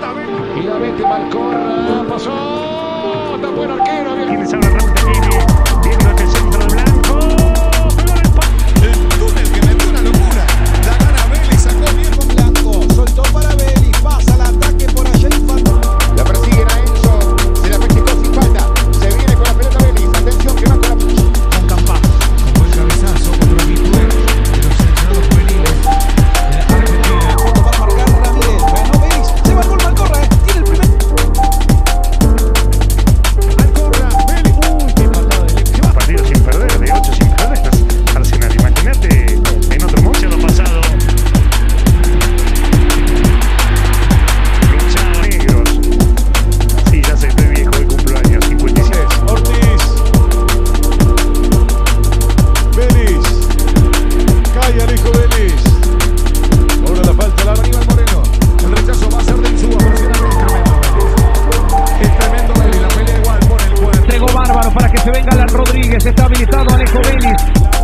Y la mete Malcorra. Pasó. Está buen arquero. Quienes hablan Raúl Taquini, viendo este centro de Blanco. El túnel que metió una locura. La gana Vélez, sacó bien con Blanco. Soltó para Vélez. Pasa el ataque por allá Infantino. La persiguen a Enzo. Se la festejó sin falta. Se viene con la pelota Vélez. Atención que va con la... Con Campá. Con el cabezazo contra el Mitue de los seleccionados juveniles de la Argentina. Punto para marcar Ramírez. Bueno, Vélez. Se va el gol Malcorra. Tiene el primer. Malcorra. Vélez. Uy, qué patada de elección. Partido sin perder, de 8 sin perder. Estás Arsenal. Imagínate en otro mundial lo pasado. Luchado negros. Sí, ya sé, estoy viejo y cumplo años. 56. Ortiz. Vélez. Cae Alejo Vélez. Ahora la falta la Aníbal Moreno. El rechazo va a ser de Insúa. Es tremendo Vélez. La pelea igual pone el cuerpo. Entregó Bárbaro para que se venga Alan Rodríguez. Está habilitado Alejo Vélez.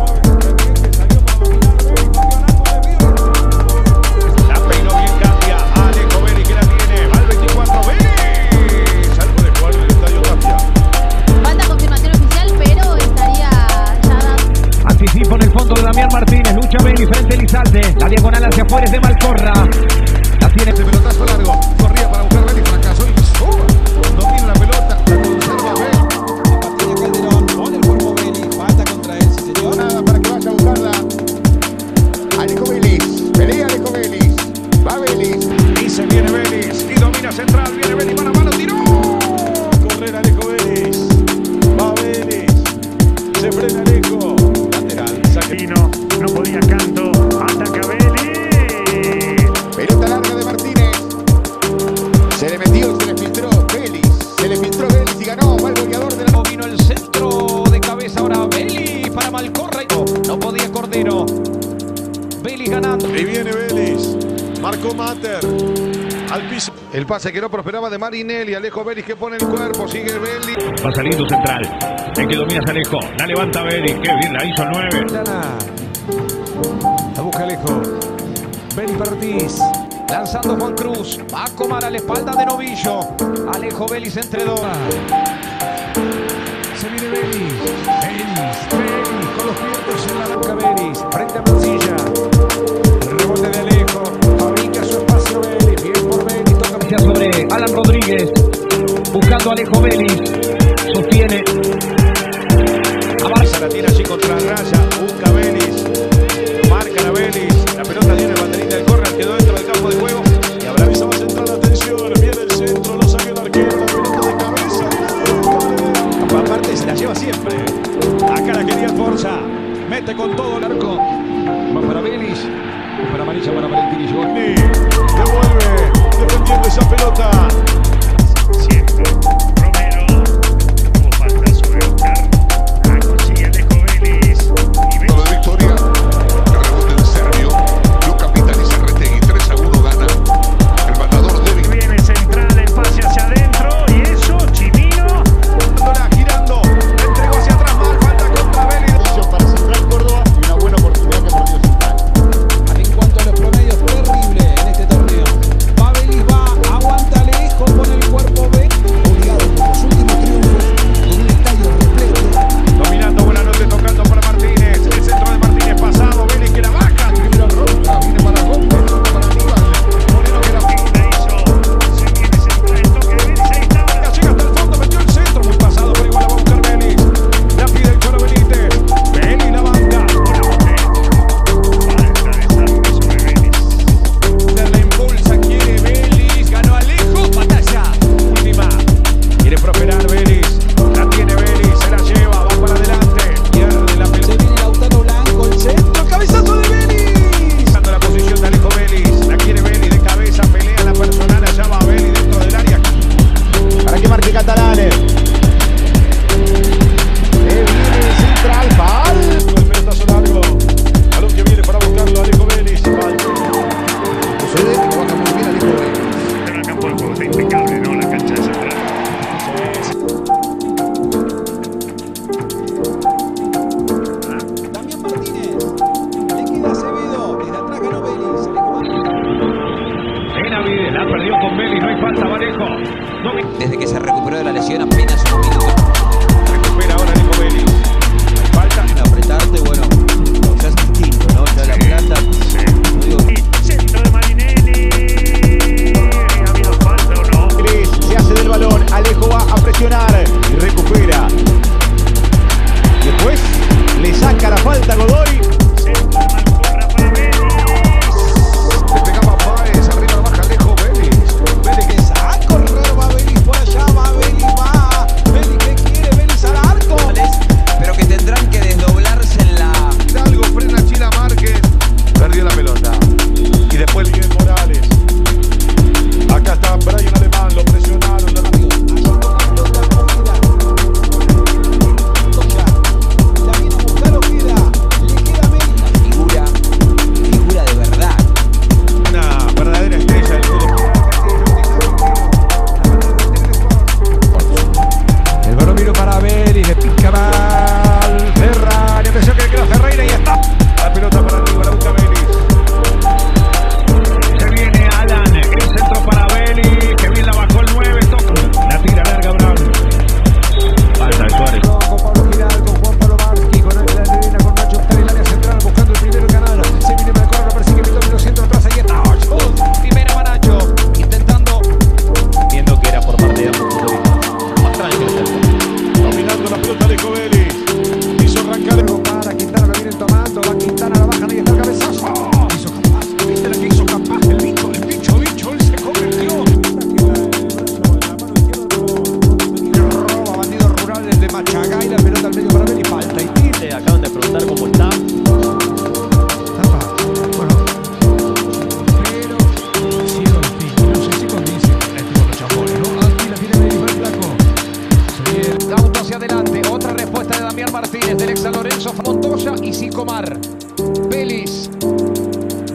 La peinó bien Tapia. Alejo Vélez que la tiene. Va al 24 Vélez. Algo de jugar en el estadio Tapia. Falta confirmación oficial, pero estaría ya dando. Anticipo en el fondo de Damián Martínez. Lucha Vélez frente a Elizalde. La diagonal hacia afuera es de Malcorra. La tiene. Ese pelotazo largo. Corría para buscar Vélez. Fracasó Insúa. Domina la pelota. La conserva Vélez. Martínez Calderón. Pone el cuerpo Vélez. Falta contra él, sí señor. Nada para que vaya a buscarla. Alejo Vélez. Pelea Alejo Vélez. Va Vélez. Y se viene Vélez. Y domina central. Viene Vélez. Mano a mano. Tiró. Correr Alejo Vélez. Va Vélez. Se frena Alejo. Lateral. Saque. Pino, no podía Canto. Ataca Vélez. Pelota larga de Martínez. Se le metió y se le filtró Vélez. Se le filtró Vélez y ganó. Va el goleador de la... Vino el centro de cabeza ahora Vélez para Malcorra. No podía Cordero. Vélez ganando. Y viene Vélez. Marcó Mater. Al piso. El pase que no prosperaba de Marinelli. Alejo Vélez que pone el cuerpo. Sigue Vélez. Va saliendo central. El que domina es Alejo. La levanta Vélez. Qué bien la hizo el 9. La busca Alejo. Vélez para Ortiz. Lanzando Juan Cruz. Va a Comar a la espalda de Novillo. Alejo Vélez entre dos. Se viene Vélez. Vélez con los pies en la boca Vélez. Frente a Mancilla. El rebote de Alejo. Fabrica su espacio Vélez. Bien por Vélez. Toca Sobre Alan Rodríguez. Buscando a Alejo Vélez. Sostiene. Avanza, la tiene allí contra la raya. Busca Vélez. Marca a Vélez. La pelota tiene banderita del córner. Quedó dentro del campo de juego. Y habrá aviso más central. Atención. Viene el centro. Lo saca el arquero. La pelota de cabeza. Aparte se la lleva siempre. Acá la quería Forza. Mete con todo el arco. Va para Vélez. Para amarilla para Valentín y Giovanni. Devuelve. Defendiendo esa pelota. Siempre. Romero.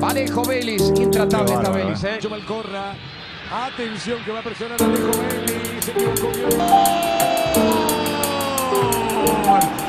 Alejo Vélez, intratable está bárbaro, Vélez, Malcorra. Atención que va a presionar a Alejo Vélez. Se equivocó.